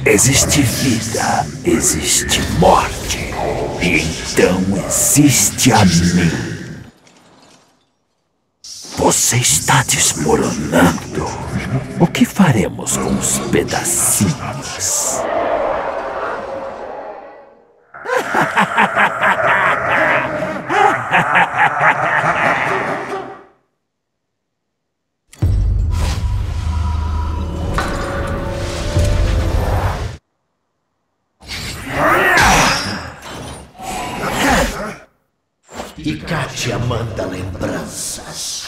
Existe vida, existe morte, e então existe a mim. Você está desmoronando. O que faremos com os pedacinhos? E Kátia manda lembranças.